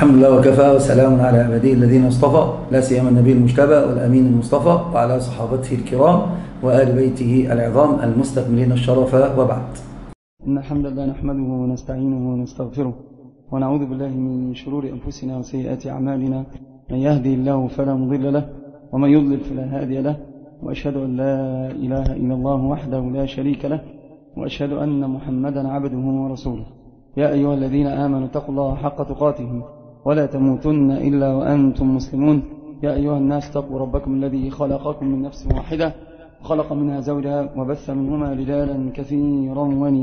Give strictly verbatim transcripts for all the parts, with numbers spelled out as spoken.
الحمد لله وكفى وسلام على عباده الذين اصطفى، لا سيما النبي المجتبى والأمين المصطفى وعلى صحابته الكرام وآل بيته العظام المستكملين الشرف، وبعد. إن الحمد لله نحمده ونستعينه ونستغفره ونعوذ بالله من شرور أنفسنا وسيئات أعمالنا، من يهدي الله فلا مضل له ومن يضلل فلا هادي له، وأشهد أن لا إله إلا الله وحده لا شريك له، وأشهد أن محمدا عبده ورسوله. يا أيها الذين آمنوا اتقوا الله حق تقاته ولا تموتن إلا وأنتم مسلمون. يا أيها الناس اتقوا ربكم الذي خلقكم من نفس واحدة وخلق منها زوجها وبث منهما رجالا كثيرا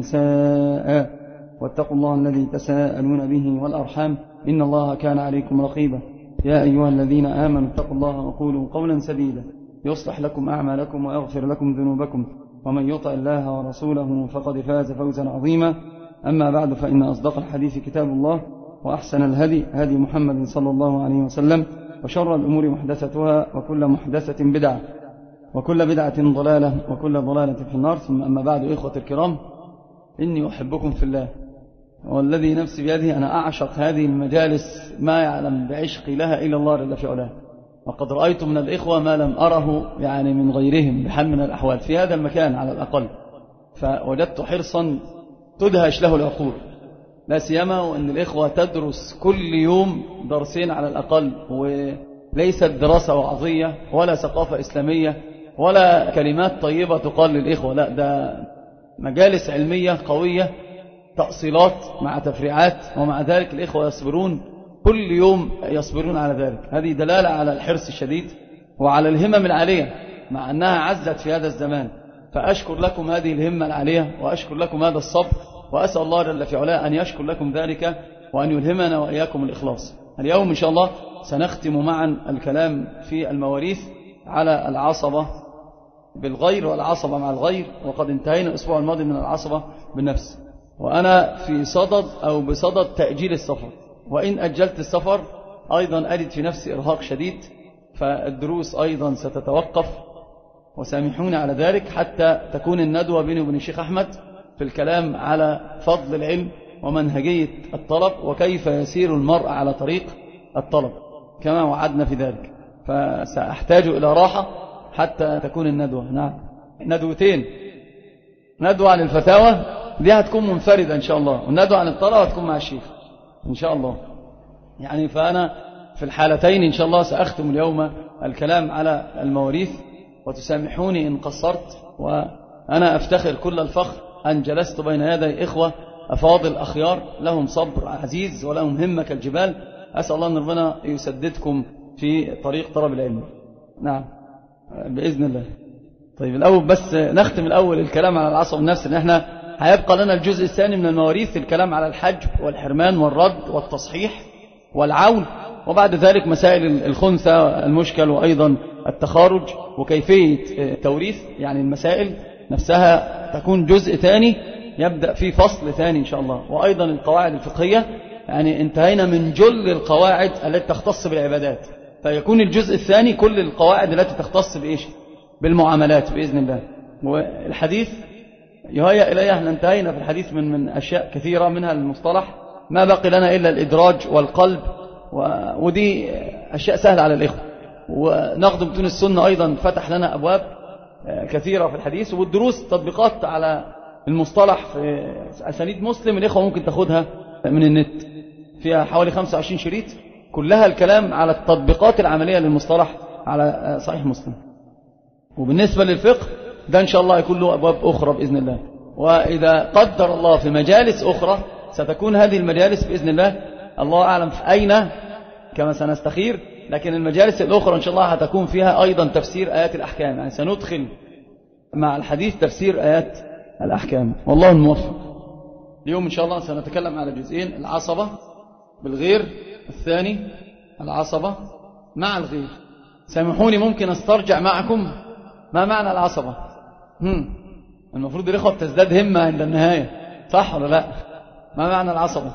ونساء، واتقوا الله الذي تساءلون به والأرحام إن الله كان عليكم رقيبا. يا أيها الذين آمنوا اتقوا الله وقولوا قولا سديدا يصلح لكم أعمالكم ويغفر لكم ذنوبكم، ومن يطع الله ورسوله فقد فاز فوزا عظيما. أما بعد، فإن أصدق الحديث كتاب الله، وأحسن الهدي هدي محمد صلى الله عليه وسلم، وشر الأمور محدثتها، وكل محدثة بدعة، وكل بدعة ضلالة، وكل ضلالة في النار. ثم أما بعد، إخوة الكرام، إني أحبكم في الله، والذي نفسي بيده أنا أعشق هذه المجالس ما يعلم بعشقي لها إلا الله جل في علاه، وقد رأيت من الإخوة ما لم أره يعني من غيرهم بحال من الأحوال في هذا المكان على الأقل، فوجدت حرصا تدهش له العقول، لا سيما وأن الإخوة تدرس كل يوم درسين على الأقل، وليست دراسة وعظية ولا ثقافة إسلامية ولا كلمات طيبة تقال للإخوة، لا، ده مجالس علمية قوية، تأصيلات مع تفريعات، ومع ذلك الإخوة يصبرون كل يوم، يصبرون على ذلك. هذه دلالة على الحرص الشديد وعلى الهمم العالية، مع أنها عزت في هذا الزمان. فأشكر لكم هذه الهمة العالية، وأشكر لكم هذا الصبر، وأسأل الله جل في علاه أن يشكر لكم ذلك، وأن يلهمنا وإياكم الإخلاص. اليوم إن شاء الله سنختم معا الكلام في المواريث على العصبة بالغير والعصبة مع الغير، وقد انتهينا الأسبوع الماضي من العصبة بالنفس، وأنا في صدد أو بصدد تأجيل السفر، وإن أجلت السفر أيضا أجد في نفسي إرهاق شديد، فالدروس أيضا ستتوقف، وسامحوني على ذلك، حتى تكون الندوة بيني وبين الشيخ أحمد في الكلام على فضل العلم ومنهجية الطلب، وكيف يسير المرء على طريق الطلب كما وعدنا في ذلك. فسأحتاج إلى راحة حتى تكون الندوة. نعم، ندوتين، ندوة عن الفتاوى دي هتكون منفردة إن شاء الله، والندوة عن الطلب هتكون مع الشيخ إن شاء الله. يعني فأنا في الحالتين إن شاء الله سأختم اليوم الكلام على المواريث، وتسامحوني إن قصرت، وأنا أفتخر كل الفخر أن جلست بين يدي إخوة أفاضل أخيار لهم صبر عزيز ولهم همة كالجبال. أسأل الله أن ربنا يسددكم في طريق طلب العلم. نعم بإذن الله. طيب الأول بس نختم الأول الكلام على العصب النفسي، إن إحنا هيبقى لنا الجزء الثاني من المواريث، الكلام على الحجب والحرمان والرد والتصحيح والعول، وبعد ذلك مسائل الخنثى المشكل، وأيضا التخارج وكيفية التوريث. يعني المسائل نفسها تكون جزء ثاني يبدأ فيه فصل ثاني إن شاء الله. وأيضا القواعد الفقهية، يعني انتهينا من جل القواعد التي تختص بالعبادات، فيكون الجزء الثاني كل القواعد التي تختص بإيش؟ بالمعاملات بإذن الله. والحديث يهيأ إليه، احنا انتهينا في الحديث من من أشياء كثيرة منها المصطلح، ما بقي لنا إلا الإدراج والقلب، ودي أشياء سهلة على الإخوة. ونقد متون السنة أيضا فتح لنا أبواب كثيرة في الحديث، والدروس تطبيقات على المصطلح في أسانيد مسلم، الإخوة ممكن تاخدها من النت، فيها حوالي خمسة وعشرين شريط، كلها الكلام على التطبيقات العملية للمصطلح على صحيح مسلم. وبالنسبة للفقه ده إن شاء الله يكون له أبواب أخرى بإذن الله، وإذا قدر الله في مجالس أخرى ستكون هذه المجالس بإذن الله، الله أعلم في أين كما سنستخير، لكن المجالس الأخرى إن شاء الله هتكون فيها أيضا تفسير آيات الأحكام، يعني سندخل مع الحديث تفسير آيات الأحكام، والله الموفق. اليوم إن شاء الله سنتكلم على جزئين: العصبة بالغير، الثاني العصبة مع الغير. سامحوني ممكن استرجع معكم ما معنى العصبة. هم. المفروض الإخوة بتزداد همة عند النهاية، صح ولا لا؟ ما معنى العصبة؟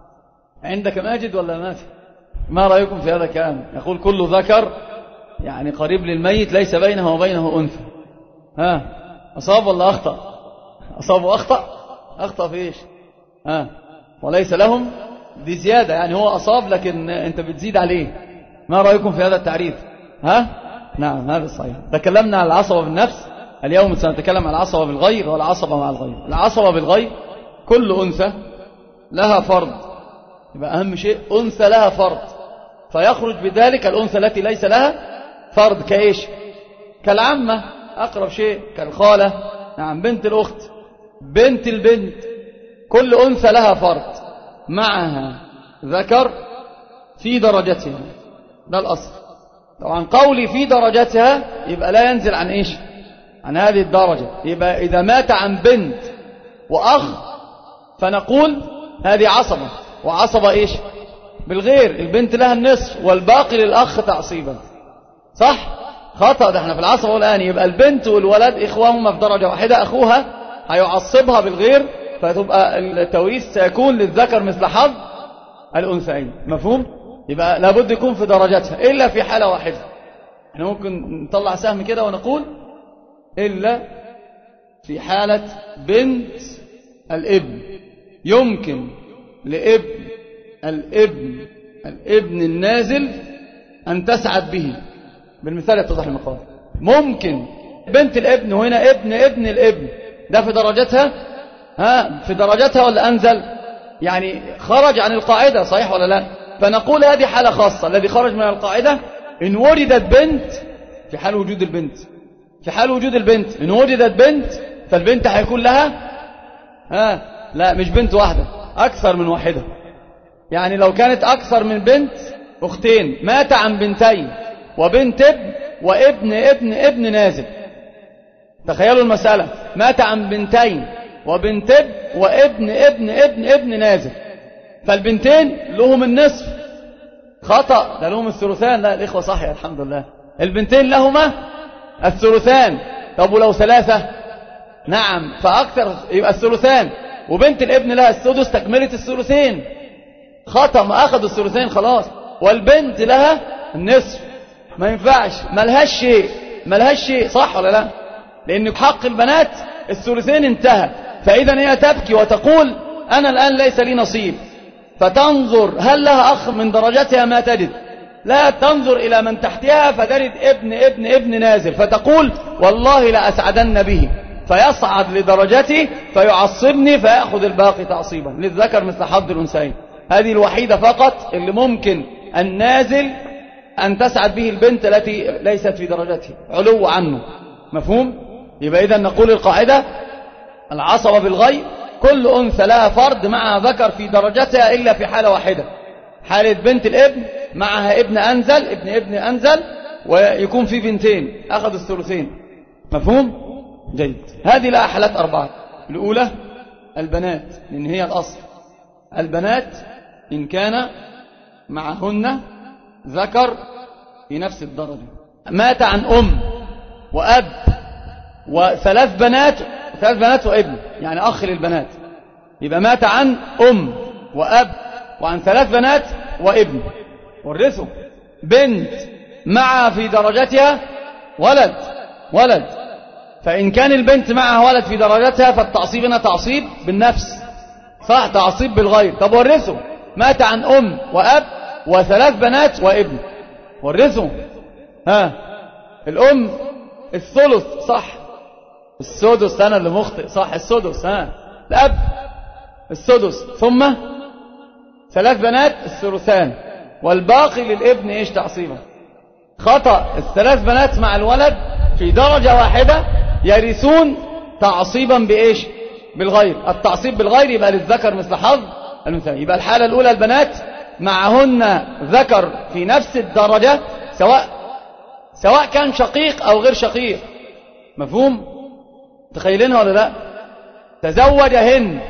عندك ماجد ولا ماجد؟ ما رأيكم في هذا الكلام؟ يقول كل ذكر يعني قريب للميت ليس بينه وبينه أنثى. ها، أصاب ولا أخطأ؟ أصاب وأخطأ؟ أخطأ في إيش؟ ها، وليس لهم دي زيادة، يعني هو أصاب لكن أنت بتزيد عليه. ما رأيكم في هذا التعريف؟ ها؟ نعم هذا صحيح. تكلمنا عن العصبة بالنفس، اليوم سنتكلم عن العصبة بالغير والعصبة مع الغير. العصبة بالغير كل أنثى لها فرد، يبقى أهم شيء أنثى لها فرد، فيخرج بذلك الأنثى التي ليس لها فرد كإيش؟ كالعمة أقرب شيء، كالخالة، نعم، بنت الأخت، بنت البنت. كل أنثى لها فرد معها ذكر في درجتها، ده الأصل. طبعا قولي في درجتها يبقى لا ينزل عن إيش؟ عن هذه الدرجة. يبقى إذا مات عن بنت وأخ فنقول هذه عصبة، وعصبة إيش؟ بالغير، البنت لها النصف والباقي للأخ تعصيبا، صح؟ خطأ، ده احنا في العصبة الآن. يبقى البنت والولد إخوانهما في درجة واحدة، أخوها هيعصبها بالغير، فتبقى التوريث سيكون للذكر مثل حظ الأنثيين. مفهوم؟ يبقى لابد يكون في درجتها إلا في حالة واحدة. احنا ممكن نطلع سهم كده ونقول إلا في حالة بنت الابن، يمكن لابن الابن الابن النازل أن تسعد به، بالمثال يتضح المقال. ممكن بنت الابن، وهنا ابن ابن الابن، ده في درجتها، ها، في درجتها ولا أنزل؟ يعني خرج عن القاعدة، صحيح ولا لا؟ فنقول هذه حالة خاصة، الذي خرج من القاعدة إن وجدت بنت، في حال وجود البنت، في حال وجود البنت إن وجدت بنت فالبنت هيكون لها، ها، لا مش بنت واحدة، أكثر من واحدة. يعني لو كانت أكثر من بنت، أختين، مات عن بنتين وبنت ابن وابن ابن ابن نازل، تخيلوا المسألة، مات عن بنتين وبنت ابن وابن ابن ابن ابن نازل، فالبنتين لهم النصف. خطأ، ده لهم الثلثان. لا الإخوة صح يا الحمد لله، البنتين لهما الثلثان. طب ولو ثلاثة؟ نعم فأكثر، يبقى الثلثان، وبنت الابن لها السدس تكملة الثلثين. خطأ، ما أخذوا الثلثين خلاص، والبنت لها النصف. ما ينفعش، ملهاش شيء، ملهاش شيء، صح ولا لا؟ لأن حق البنات الثلثين انتهى، فإذا هي تبكي وتقول أنا الآن ليس لي نصيب، فتنظر هل لها أخ من درجتها ما تجد، لا تنظر إلى من تحتها فتجد ابن ابن ابن نازل، فتقول والله لأسعدن به، فيصعد لدرجتي فيعصبني فيأخذ الباقي تعصيبا، للذكر مثل حظ الأنثيين. هذه الوحيدة فقط اللي ممكن النازل أن تسعد به البنت التي ليست في درجته، علو عنه. مفهوم؟ يبقى إذا نقول القاعدة العصبة بالغير كل أنثى لها فرد معها ذكر في درجتها إلا في حالة واحدة، حالة بنت الابن معها ابن أنزل، ابن ابن أنزل، ويكون في بنتين أخذ الثلثين. مفهوم؟ جيد. هذه لها حالات أربعة. الأولى البنات، لأن هي الأصل. البنات إن كان معهن ذكر في نفس الدرجة، مات عن أم وأب وثلاث بنات، ثلاث بنات وابن، يعني أخ للبنات، يبقى مات عن أم وأب وعن ثلاث بنات وابن، ورثوا. بنت مع في درجتها ولد ولد، فإن كان البنت معها ولد في درجتها فالتعصيب هنا تعصيب بالنفس، صح، تعصيب بالغير. طب ورثوا، مات عن أم وأب وثلاث بنات وابن، ورثوا. ها، الأم الثلث، صح، السدس، أنا اللي مخطئ، صح، السدس. ها، الأب السدس، ثم ثلاث بنات الثلثان، والباقي للابن إيش؟ تعصيبا. خطأ، الثلاث بنات مع الولد في درجة واحدة يرثون تعصيبا بإيش؟ بالغير. التعصيب بالغير يبقى للذكر مثل حظ الأنثيين. يبقى الحالة الأولى البنات معهن ذكر في نفس الدرجة، سواء سواء كان شقيق أو غير شقيق. مفهوم؟ تخيلينها ولا لا؟ تزوج هند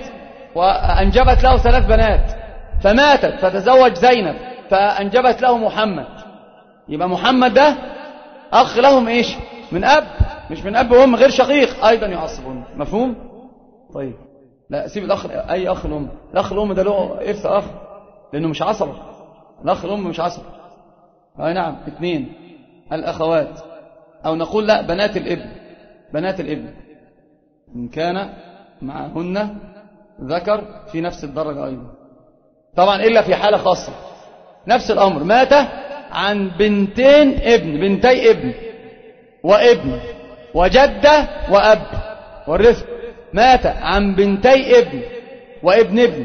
وأنجبت له ثلاث بنات، فماتت فتزوج زينب فأنجبت له محمد، يبقى محمد ده أخ لهم إيش؟ من أب، مش من أب وهم، غير شقيق، أيضا يعصبون. مفهوم؟ طيب، لا سيب الأخ، أي أخ الأم، الأخ الأم ده له إرث أخ لأنه مش عصبة، الأخ الأم مش عصبة. أي نعم. اثنين الأخوات، أو نقول لا بنات الابن، بنات الابن إن كان معهن ذكر في نفس الدرجة أيضا، طبعا إلا في حالة خاصة. نفس الأمر، مات عن بنتين ابن، بنتي ابن وابن وجدة وأب والرث. مات عن بنتي ابن وابن ابن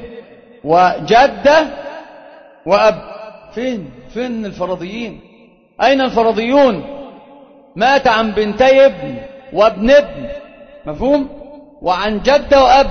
وجدة وأب. فين فين الفرضيين؟ أين الفرضيون؟ مات عن بنتي ابن وابن ابن، مفهوم؟ وعن جدة وأب.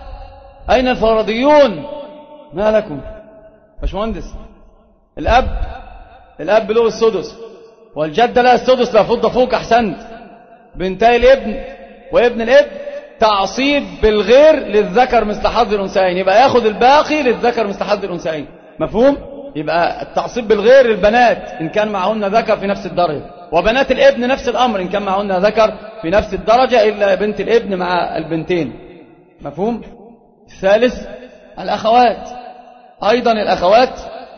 أين الفرضيون؟ ما لكم باشمهندس؟ الأب الأب له السدس والجدة لها السدس، لا فض فوق. أحسنت. بنتي الابن وابن الابن تعصيب بالغير للذكر مثل حظ الأنثيين، يبقى ياخد الباقي للذكر مثل حظ الأنثيين، مفهوم؟ يبقى التعصيب بالغير البنات إن كان معهن ذكر في نفس الدرجة، وبنات الابن نفس الأمر إن كان معهن ذكر في نفس الدرجة، إلا بنت الابن مع البنتين، مفهوم؟ الثالث الأخوات. أيضا الأخوات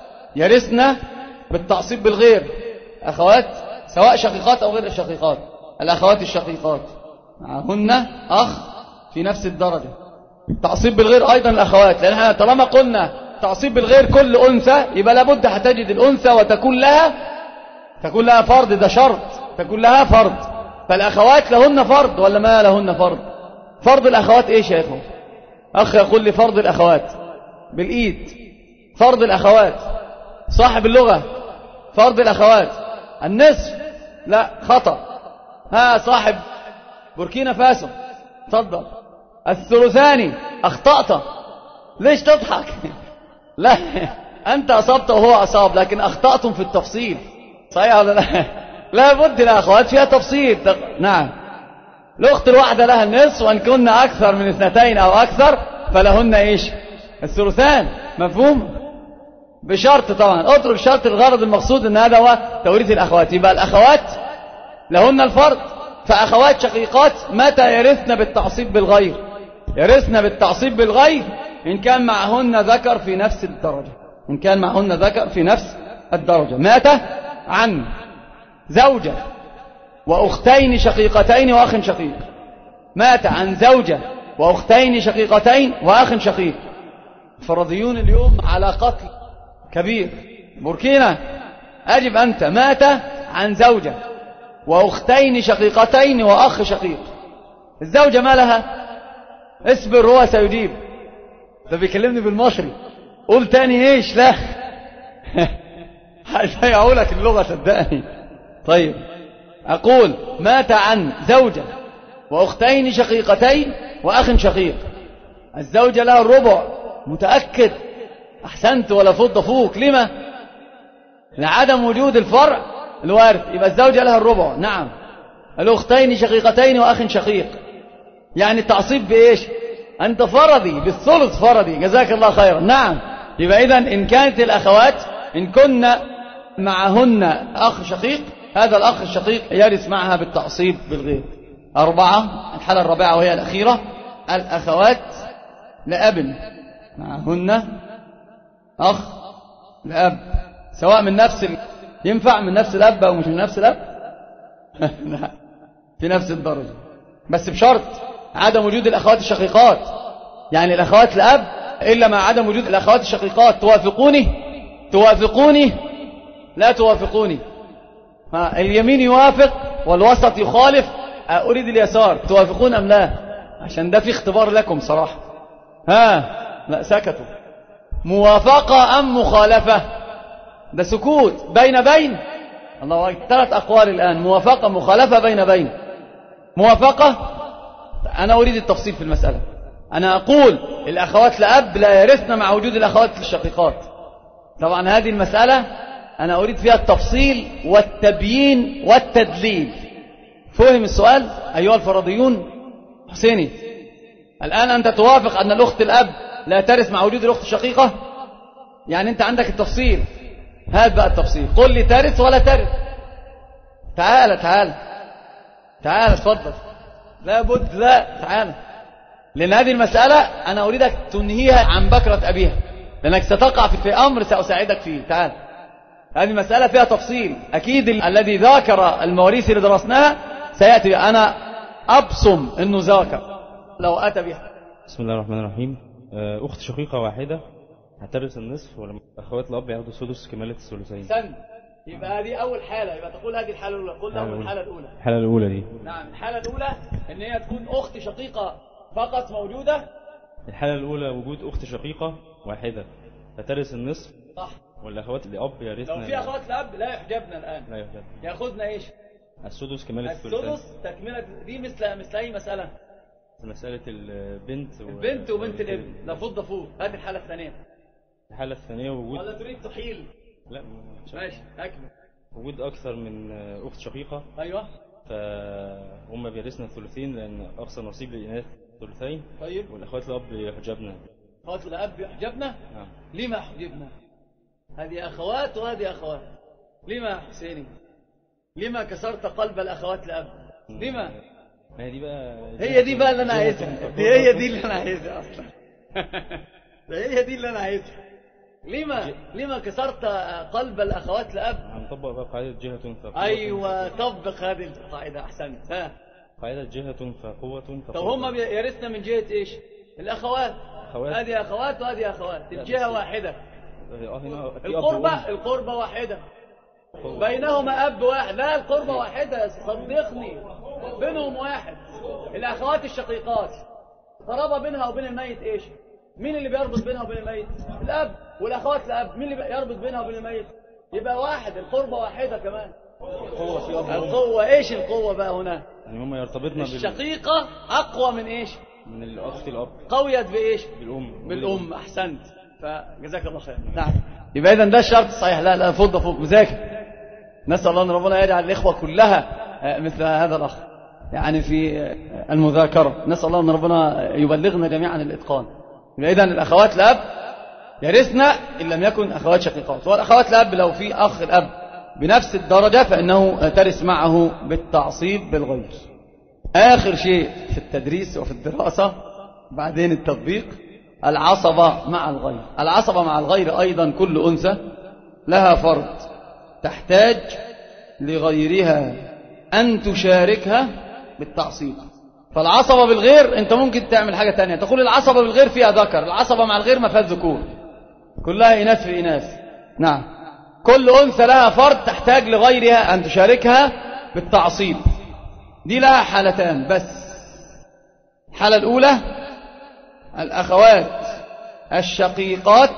يرثن بالتعصيب بالغير. أخوات سواء شقيقات أو غير الشقيقات. الأخوات الشقيقات معهن أخ في نفس الدرجة. تعصيب بالغير أيضا الأخوات، لأن احنا طالما قلنا تعصيب بالغير كل أنثى يبقى لابد هتجد الأنثى وتكون لها تكون لها فرض، ده شرط، تكون لها فرض. فالأخوات لهن فرض ولا ما لهن فرض؟ فرض الأخوات إيش يا إخوة؟ أخ يقول لي فرض الأخوات بالإيد. فرض الأخوات صاحب اللغة. فرض الأخوات النصف، لا خطأ. ها صاحب بوركينا فاسو تفضل. الثلثاني أخطأت. ليش تضحك؟ لا أنت أصبت وهو أصاب، لكن أخطأتم في التفصيل، صحيح ولا لا؟ لا بد الأخوات فيها تفصيل. نعم. الأخت الواحدة لها النصف، وأن كنا أكثر من اثنتين أو أكثر فلهن إيش؟ الثلثان، مفهوم؟ بشرط طبعا، اترك شرط الغرض المقصود ان هذا هو توريث الاخوات. يبقى الاخوات لهن الفرض. فاخوات شقيقات متى يرثن بالتعصيب بالغير؟ يرثن بالتعصيب بالغير ان كان معهن ذكر في نفس الدرجة، ان كان معهن ذكر في نفس الدرجة. مات عن زوجة واختين شقيقتين واخ شقيق. مات عن زوجة واختين شقيقتين واخ شقيق. الفرضيون اليوم على قتل كبير. بوركينا أجب أنت. مات عن زوجة وأختين شقيقتين وأخ شقيق. الزوجة ما لها؟ اصبر هو سيجيب. ده بيكلمني بالمصري. قول تاني ايش؟ لا هيعولك اللغة صدقني. طيب أقول مات عن زوجة وأختين شقيقتين وأخ شقيق. الزوجة لها الربع، متأكد؟ أحسنت ولا فض فوق. لما؟ لعدم وجود الفرع الوارث. يبقى الزوجة لها الربع. نعم. الأختين شقيقتين وأخ شقيق. يعني التعصيب بإيش؟ أنت فرضي بالثلث، فرضي، جزاك الله خيرا. نعم. يبقى إذن إن كانت الأخوات إن كنا معهن أخ شقيق، هذا الأخ الشقيق يرث معها بالتعصيب بالغير. أربعة. الحالة الرابعة وهي الأخيرة، الأخوات لأب معهن أخ لأب، سواء من نفس ال... ينفع من نفس الأب أو مش من نفس الأب لا، في نفس الدرجة، بس بشرط عدم وجود الأخوات الشقيقات. يعني الأخوات لأب إلا مع عدم وجود الأخوات الشقيقات. توافقوني؟ توافقوني؟ لا توافقوني. ها اليمين يوافق والوسط يخالف، أريد اليسار. توافقون أم لا؟ عشان ده في اختبار لكم صراحة. ها لا سكتوا. موافقة أم مخالفة؟ ده سكوت. بين بين. الله أكبر. ثلاث أقوال الآن، موافقة مخالفة بين بين. موافقة. أنا أريد التفصيل في المسألة. أنا أقول الأخوات لأب لا يرثن مع وجود الأخوات الشقيقات. طبعا هذه المسألة أنا أريد فيها التفصيل والتبيين والتدليل. فهم السؤال أيها الفرضيون؟ حسيني، الآن أنت توافق أن الأخت الأب لا ترث مع وجود الأخت الشقيقة؟ يعني أنت عندك التفصيل. هات بقى التفصيل. قل لي ترث ولا ترث. تعال تعال تعال اتفضل. لا بد لا تعال، لأن هذه المسألة أنا أريدك تنهيها عن بكرة أبيها، لأنك ستقع في أمر سأساعدك فيه. تعال. هذه المسألة فيها تفصيل. أكيد الذي ذاكر المواريث اللي درسناها سيأتي. أنا أبصم أنه ذاكر لو أتى بها. بسم الله الرحمن الرحيم. أخت شقيقة واحدة هترث النصف ولما اخوات الاب ياخدوا سدس كمالة الثلثين. سن يبقى هذه اول حاله، يبقى تقول هذه الحاله الاولى. قلنا اول الحاله الاولى. الحاله الاولى دي نعم الحاله الاولى ان هي تكون اخت شقيقه فقط موجوده. الحاله الاولى وجود اخت شقيقه واحده فترث النصف. صح. والاخوات الاب يرثن. لو في اخوات الاب لا يحجبنا الان. لا يحجبنا. ياخذنا ايش؟ السدس كمالة الثلثين. السدس تكمله. دي مثل مثل اي مساله؟ مساله البنت و... البنت وبنت الابن. لا فض فوق. هذه الحاله الثانيه. الحالة الثانية وجود. ولا تريد تحيل؟ لا ماشي أكمل. وجود أكثر من أخت شقيقة. أيوة. فهم بيرثنا الثلثين لأن أقصى نصيب للإناث ثلثين. طيب. والأخوات الأب يحجبنا. أخوات الأب يحجبنا؟ نعم. لما حجبنا؟ هذه أخوات وهذه أخوات. لما حسيني؟ لما كسرت قلب الأخوات الأب؟ لما؟ ما هي دي بقى. هي دي بقى اللي أنا عايزها. هي دي اللي أنا عايزها أصلا. هي دي اللي أنا عايزها. لما لما كسرت قلب الأخوات الأب؟ هنطبق بقى قاعدة جهة فقوة. أيوة طبق هذه القاعدة أحسنت. ها قاعدة جهة فقوة. طب هم يرثنا من جهة إيش؟ الأخوات. أخوات. هذه أخوات وهذه أخوات. الجهة واحدة. القربة القربة واحدة. بينهما أب واحد. لا القربة واحدة صدقني. بينهم واحد. الأخوات الشقيقات قرابة بينها وبين الميت إيش؟ مين اللي بيربط بينها وبين الميت؟ الأب. والأخوات الأب مين اللي يربط بينها وبين الميت؟ يبقى واحد. القربة واحدة كمان. القوة في أب. القوة إيش القوة بقى هنا؟ يعني هم يرتبطنا الشقيقة أقوى من إيش؟ من الأخت الأب. قويت بإيش؟ بالأم. بالأم. أحسنت. فجزاك الله خير. نعم. يبقى إذن ده الشرط الصحيح. لا لا فض فوق مذاكر. نسأل الله أن ربنا يجعل الإخوة كلها مثل هذا الأخ يعني في المذاكرة. نسأل الله أن ربنا يبلغنا جميعا الإتقان. إذن الأخوات الأب يرثنا إن لم يكن أخوات شقيقات. والأخوات الأب لو في أخ الأب بنفس الدرجة فإنه ترث معه بالتعصيب بالغير. آخر شيء في التدريس وفي الدراسة بعدين التطبيق العصبة مع الغير. العصبة مع الغير أيضا كل أنثى لها فرد تحتاج لغيرها أن تشاركها بالتعصيب. فالعصبة بالغير أنت ممكن تعمل حاجة تانية. تقول العصبة بالغير فيها ذكر. العصبة مع الغير ما فيها ذكور. كلها إناث في إناث. نعم. كل أنثى لها فرد تحتاج لغيرها أن تشاركها بالتعصيب. دي لها حالتان بس. الحالة الأولى الأخوات الشقيقات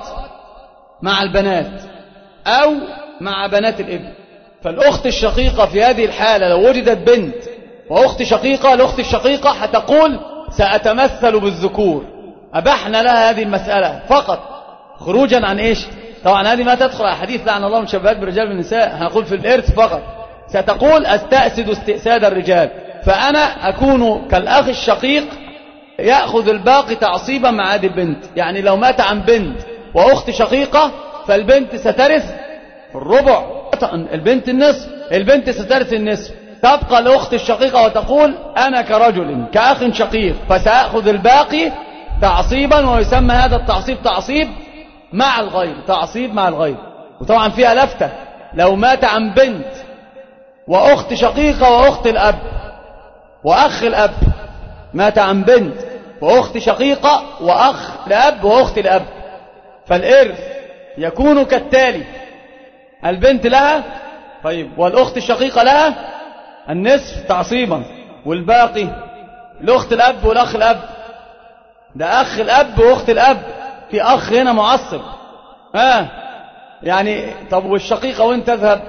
مع البنات أو مع بنات الابن. فالأخت الشقيقة في هذه الحالة لو وجدت بنت وأخت شقيقة، الأخت الشقيقة هتقول سأتمثل بالذكور. أبحنا لها هذه المسألة فقط خروجا عن إيش؟ طبعا هذه ما تدخل على حديث لعن الله المشبهات بالرجال بالنساء. هنقول في الإرث فقط. ستقول أستأسد استئساد الرجال. فأنا أكون كالأخ الشقيق يأخذ الباقي تعصيبا مع هذه البنت. يعني لو مات عن بنت وأخت شقيقة فالبنت سترث الربع، البنت النصف، البنت سترث النصف. تبقى الأخت الشقيقة وتقول أنا كرجل كأخ شقيق فسأخذ الباقي تعصيبا. ويسمى هذا التعصيب تعصيب مع الغير. تعصيب مع الغير. وطبعا فيها لفتة. لو مات عن بنت وأخت شقيقة وأخت الأب وأخ الأب، مات عن بنت وأخت شقيقة وأخ الأب وأخت الأب، فالإرث يكون كالتالي: البنت لها طيب والأخت الشقيقة لها النصف تعصيبا، والباقي الأخت الأب والأخ الأب. ده أخ الأب وأخت الأب، في أخ هنا معصب. آه يعني طب والشقيقة وين تذهب؟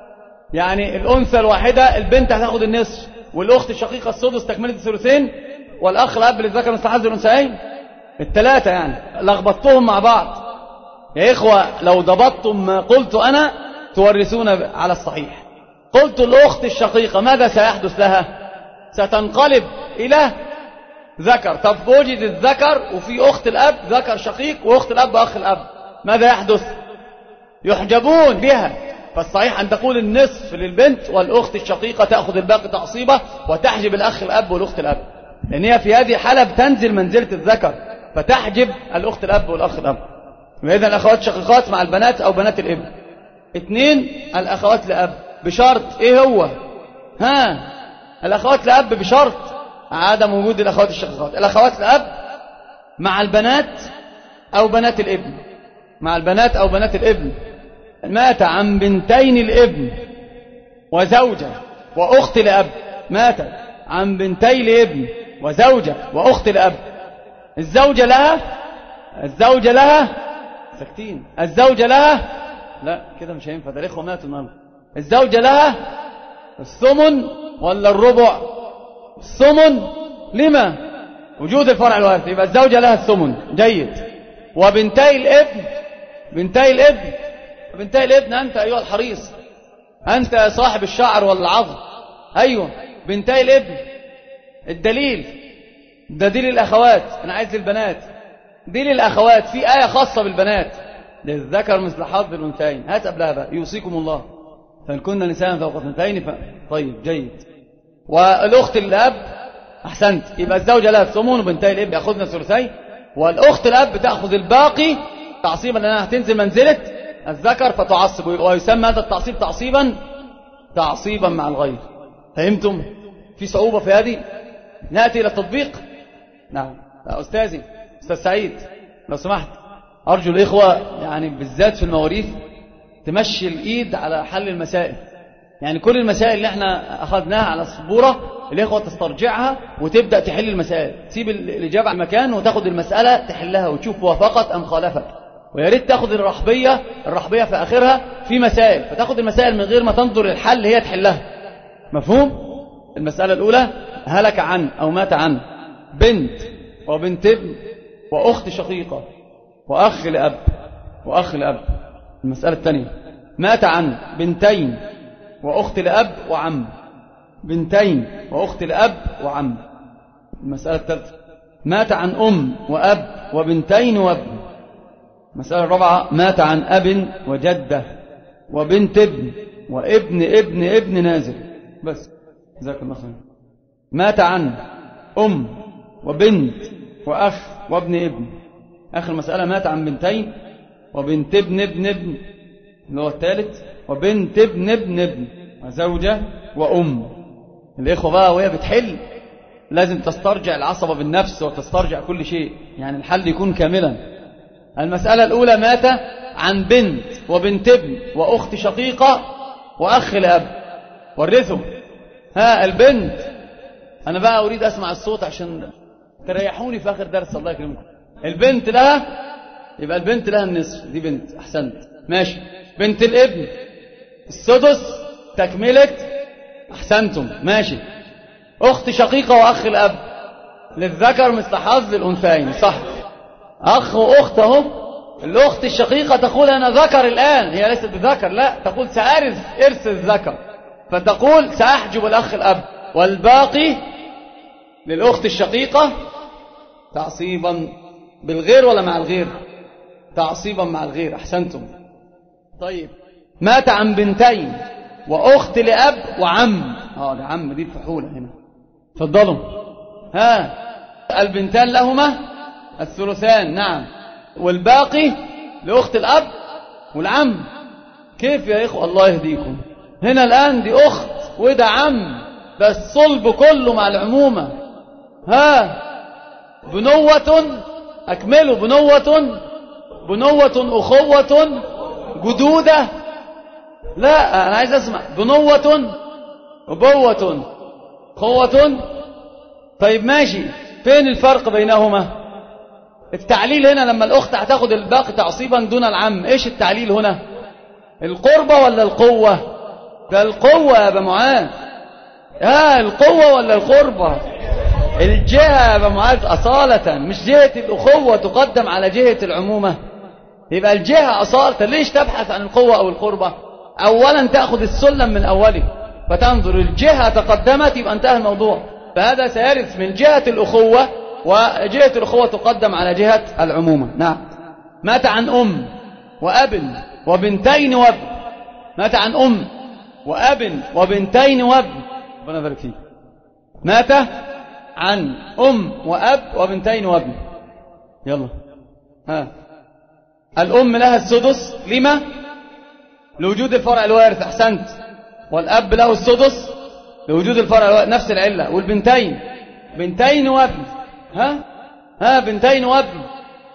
يعني الأنثى الواحدة البنت هتاخد النصف، والأخت الشقيقة السدس تكملة الثلثين، والأخ الأب للذكر مثل حظ الأنثيين. الثلاثة يعني لخبطتهم مع بعض. يا إخوة لو ضبطتم ما قلت أنا تورثون على الصحيح. قلت الأخت الشقيقة ماذا سيحدث لها؟ ستنقلب إلى ذكر. طب وجد الذكر وفي أخت الأب ذكر شقيق وأخت الأب وأخ الأب، ماذا يحدث؟ يحجبون بها. فالصحيح أن تقول النصف للبنت والأخت الشقيقة تأخذ الباقي تعصيبة وتحجب الأخ الأب والأخت الأب، لأن هي في هذه الحالة بتنزل منزلة الذكر فتحجب الأخت الأب والأخ الأب. وإذا الأخوات شقيقات مع البنات أو بنات الابن. اثنين الأخوات لأب بشرط إيه هو؟ ها الأخوات لأب بشرط عدم وجود الأخوات الشقيقات. الأخوات لأب مع البنات أو بنات الابن. مع البنات أو بنات الابن. مات عن بنتين الابن وزوجة وأخت لأب. مات عن بنتي الابن وزوجة وأخت لأب. الزوجة لها الزوجة لها ساكتين الزوجة لها لا كده مش هينفع، ده الإخوة ماتوا النهارده. الزوجة لها الثمن ولا الربع؟ الثمن لما؟ وجود الفرع الوارث، يبقى الزوجة لها الثمن. جيد. وبنتي الابن بنتي الابن بنتي الابن أنت أيها الحريص، أنت صاحب الشعر والعظم. أيوة بنتي الابن. الدليل ده دي للأخوات، أنا عايز للبنات. دي للأخوات، في آية خاصة بالبنات، للذكر مثل حظ الأنثيين. هات قبلها بقى يوصيكم الله فإن كنا نساء فوق اثنتين ف... طيب جيد. والأخت الأب أحسنت، يبقى الزوجة لها الثمن وبنتي الابن يأخذن الثلثين، والأخت الأب تأخذ الباقي تعصيبا لأنها هتنزل منزلة الذكر فتعصب، ويسمى هذا التعصيب تعصيبا تعصيبا مع الغير. فهمتم؟ في صعوبة في هذه؟ نأتي إلى التطبيق. نعم لا أستاذي أستاذ سعيد لو سمحت، أرجو الإخوة يعني بالذات في المواريث تمشي الإيد على حل المسائل. يعني كل المسائل اللي احنا أخذناها على السبورة الإخوة تسترجعها وتبدأ تحل المسائل، تسيب الإجابة على المكان وتاخد المسألة تحلها وتشوف وافقت أم خالفت. ويا ريت تاخد الرحبية الرحبية في آخرها في مسائل، فتاخد المسائل من غير ما تنظر للحل هي تحلها. مفهوم؟ المسألة الأولى هلك عن أو مات عن بنت وبنت ابن وأخت شقيقة وأخ لأب وأخ لأب. المسألة الثانية مات عن بنتين وأخت لأب وعم. بنتين وأخت لأب وعم. المسألة الثالثة مات عن أم وأب وبنتين وابن. المسألة الرابعة مات عن أب وجدة وبنت ابن وابن ابن ابن نازل. بس جزاك الله خير. مات عن أم وبنت وأخ وابن ابن. آخر مسألة مات عن بنتين وبنت ابن ابن ابن اللي هو الثالث وبنت ابن ابن ابن وزوجة وأم. الإخوة بقى وهي بتحل لازم تسترجع العصبة بالنفس وتسترجع كل شيء، يعني الحل يكون كاملا. المسألة الأولى مات عن بنت وبنت ابن وأخت شقيقة وأخ لأب. ورثوا. ها البنت، أنا بقى أريد أسمع الصوت عشان تريحوني في آخر درس الله يكرمكم. البنت لها، يبقى البنت لها النصف، دي بنت أحسنت ماشي. بنت الابن السدس تكملة أحسنتم ماشي. أخت شقيقة وأخ الأب للذكر مثل حظ الأنثيين صح. أخ وأخت أهو. الأخت الشقيقة تقول أنا ذكر الآن، هي ليست بذكر، لا تقول سأرث إرث الذكر، فتقول سأحجب الأخ الأب. والباقي للأخت الشقيقة تعصيبا بالغير ولا مع الغير؟ تعصيبا مع الغير أحسنتم. طيب مات عن بنتين وأخت لأب وعم. اه ده عم، دي الفحولة هنا. تفضلوا. ها البنتان لهما الثلثان نعم، والباقي لأخت الأب والعم. كيف يا إخوة الله يهديكم؟ هنا الآن دي أخت وده عم، ده الصلب كله مع العمومة. ها بنوة أكملوا بنوة بنوة أخوة جدودة. لا أنا عايز أسمع بنوة أبوة أخوة. طيب ماشي، فين الفرق بينهما؟ التعليل هنا لما الأخت هتاخد الباقي تعصيبا دون العم، إيش التعليل هنا؟ القربة ولا القوة؟ ده القوة يا أبا معاذ. ها القوة ولا القربة؟ الجهة يا أبا معاذ أصالة، مش جهة الأخوة تقدم على جهة العمومة. يبقى الجهة أصالة. ليش تبحث عن القوة أو القربة؟ أولا تأخذ السلم من أوله فتنظر الجهة تقدمت يبقى انتهى الموضوع. فهذا سيرث من جهة الأخوة، وجهة الأخوة تقدم على جهة العمومة. نعم. مات عن أم وأب وبنتين وابن. مات عن أم وأب وبنتين وابن. ربنا يبارك فيك. مات عن أم وأب وبنتين وابن. يلا ها الأم لها السدس لما؟ لوجود الفرع الوارث أحسنت. والأب له السدس لوجود الفرع الوارث نفس العلة. والبنتين بنتين وابن. ها ها بنتين وابن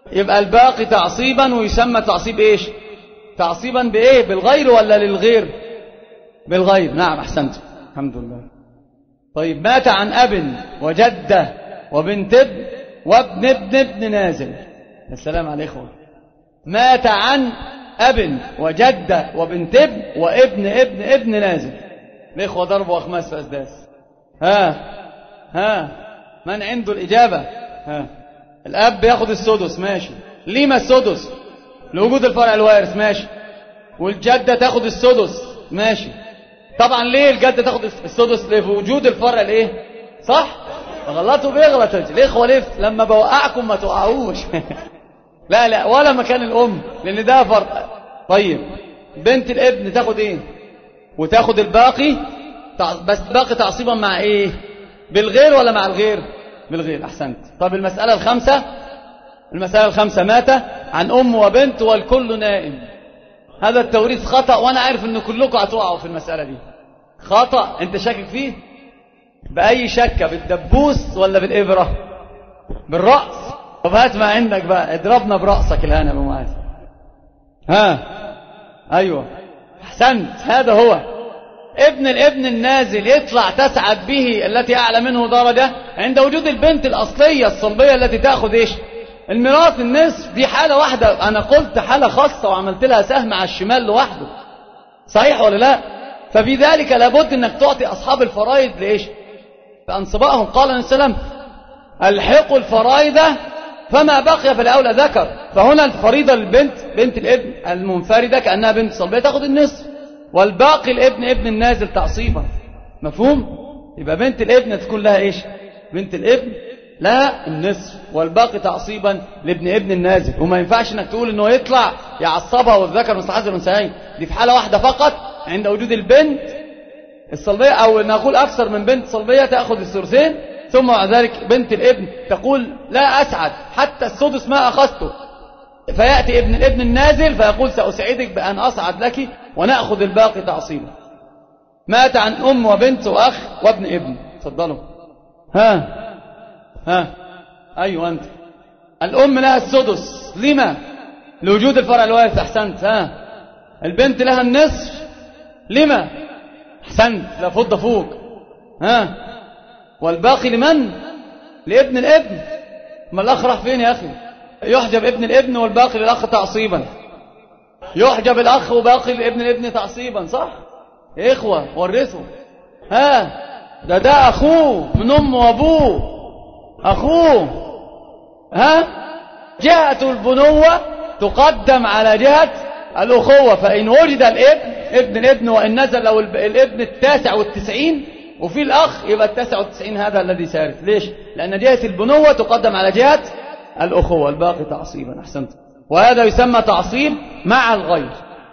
يبقى الباقي تعصيبا، ويسمى تعصيب ايش؟ تعصيبا بايه؟ بالغير ولا للغير؟ بالغير. نعم احسنت، الحمد لله. طيب مات عن اب وجده وبنت ابن وابن ابن ابن نازل. السلام على الاخوه. مات عن اب وجده وبنت ابن وابن ابن ابن نازل. الاخوه ضربوا اخماس في اسداس. ها ها من عنده الاجابه؟ ها الاب ياخد السدس، ماشي. لما السدس؟ لوجود الفرع الوارث، ماشي. والجده تاخد السدس، ماشي. طبعا ليه الجده تاخد السدس؟ لوجود الفرع الايه؟ صح؟ غلطوا بيغلط الاخوه. ليه لما بوقعكم ما توقعوش؟ لا لا، ولا مكان الام، لان ده فرق. طيب بنت الابن تاخد ايه؟ وتاخد الباقي، بس باقي تعصيبا مع ايه؟ بالغير ولا مع الغير؟ بالغير. احسنت. طب المساله الخامسه، المساله الخامسه مات عن ام وبنت والكل نائم. هذا التوريث خطأ، وانا عارف ان كلكم هتقعوا في المساله دي. خطأ. انت شاكك فيه؟ باي شكه؟ بالدبوس ولا بالابره؟ بالراس. طب هات ما عندك بقى، اضربنا براسك الان يا ابو معاذ. ها ايوه احسنت. هذا هو ابن الابن النازل، يطلع تسعد به التي اعلى منه درجه عند وجود البنت الاصليه الصلبيه التي تاخذ ايش؟ الميراث النصف. دي حاله واحده، انا قلت حاله خاصه وعملت لها سهم على الشمال لوحده، صحيح ولا لا؟ ففي ذلك لابد انك تعطي اصحاب الفرائض لايش؟ فانصبائهم. قال النبي صلى الله عليه وسلم الحقوا الفرائض فما بقي فالاولى ذكر. فهنا الفريضه للبنت بنت الابن المنفرده كانها بنت صلبيه تاخذ النصف، والباقي الابن ابن النازل تعصيبا. مفهوم؟ يبقى بنت الابن تكون لها ايش؟ بنت الابن لها النصف، والباقي تعصيبا لابن ابن النازل. وما ينفعش انك تقول انه يطلع يعصبها والذكر مثل حظ الانثيين. دي في حاله واحده فقط، عند وجود البنت الصلبيه، او نقول اكثر من بنت صلبيه تاخذ الثلثين، ثم بعد ذلك بنت الابن تقول لا اسعد حتى السدس ما اخذته، فياتي ابن الابن النازل فيقول ساسعدك بان اصعد لك وناخذ الباقي تعصيبا. مات عن ام وبنت واخ وابن ابن. تفضلوا. ها ها ايوه انت. الام لها السدس. لما؟ لوجود الفرع الوارث. احسنت. ها البنت لها النصف. لما؟ احسنت. لا فض فوق. ها والباقي لمن؟ لابن الابن. ما الاخ راح فين يا اخي؟ يحجب ابن الابن والباقي للاخ تعصيبا. يحجب الاخ وباقي لابن الابن تعصيبا، صح يا اخوه؟ ورثوا. ها ده ده اخوه من امه وابوه، اخوه. ها جهه البنوه تقدم على جهه الاخوه. فان وجد الابن ابن الابن وان نزل لو الابن التاسع والتسعين وفي الاخ، يبقى التاسع والتسعين هذا الذي سارف. ليش؟ لان جهه البنوه تقدم على جهه الاخوه، الباقي تعصيبا. احسنت. وهذا يسمى تعصيب مع الغير.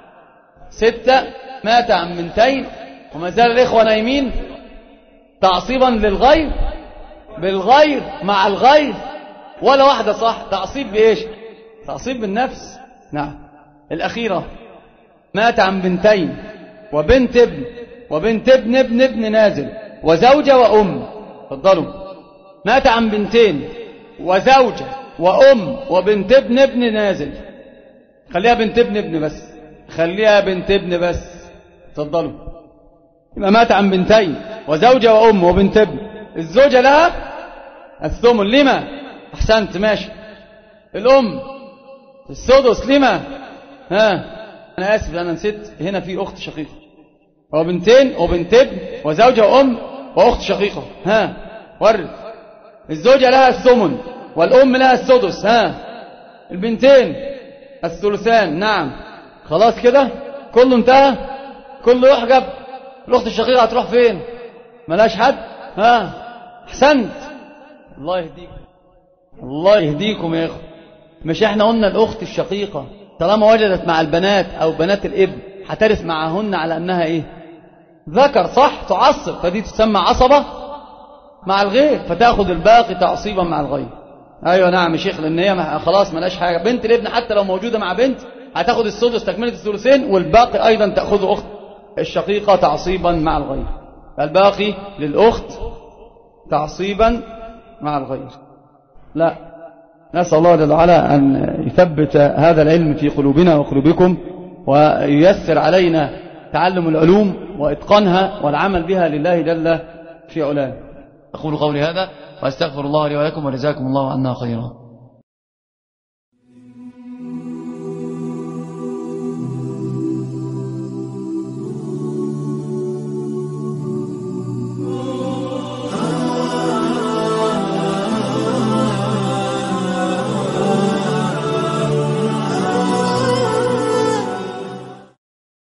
ستة مات عن بنتين وما زال الإخوة نايمين. تعصيبا للغير بالغير مع الغير، ولا واحدة صح. تعصيب بإيش؟ تعصيب بالنفس. نعم. الأخيرة مات عن بنتين وبنت ابن وبنت ابن ابن ابن نازل وزوجة وأم. تفضلوا. مات عن بنتين وزوجة وأم وبنت ابن ابن نازل. خليها بنت ابن ابن بس، خليها بنت ابن بس. تفضلوا. يبقى مات عن بنتين وزوجة وأم وبنت ابن. الزوجة لها الثمن. لما؟ أحسنت، ماشي. الأم السدس. لما؟ ها أنا آسف أنا نسيت، هنا في أخت شقيقة وبنتين وبنت ابن وزوجة وأم وأخت شقيقة. ها ورد. الزوجة لها الثمن والأم لها السدس. ها البنتين الثلثان. نعم. خلاص كده كله انتهى، كله يحجب. الأخت الشقيقة هتروح فين؟ ملاش حد. ها أحسنت. الله يهديكم، الله يهديكم يا إخوة. مش احنا قلنا الأخت الشقيقة طالما وجدت مع البنات أو بنات الابن هترث معهن على أنها إيه؟ ذكر، صح؟ تعصب، فدي تسمى عصبة مع الغير، فتأخذ الباقي تعصيبا مع الغير. أيوة نعم يا شيخ، لأن هي خلاص ملاش حاجة. بنت الابن حتى لو موجودة مع بنت هتاخذ السدس تكملة الثلثين، والباقي أيضا تأخذ أخت الشقيقة تعصيبا مع الغير. الباقي للأخت تعصيبا مع الغير. لا نسأل الله جل وعلا أن يثبت هذا العلم في قلوبنا وقلوبكم، وييسر علينا تعلم العلوم وإتقانها والعمل بها لله جل في علاه. أقول قولي هذا وأستغفر الله لي ولكم وجزاكم الله عنا خيرا.